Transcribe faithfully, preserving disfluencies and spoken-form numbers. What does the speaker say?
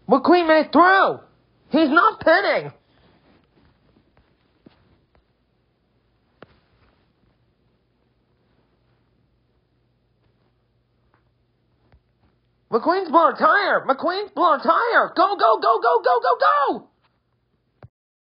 McQueen made it through! He's not pitting! McQueen's blown a tire! McQueen's blown a tire! Go, go, go, go, go, go, go!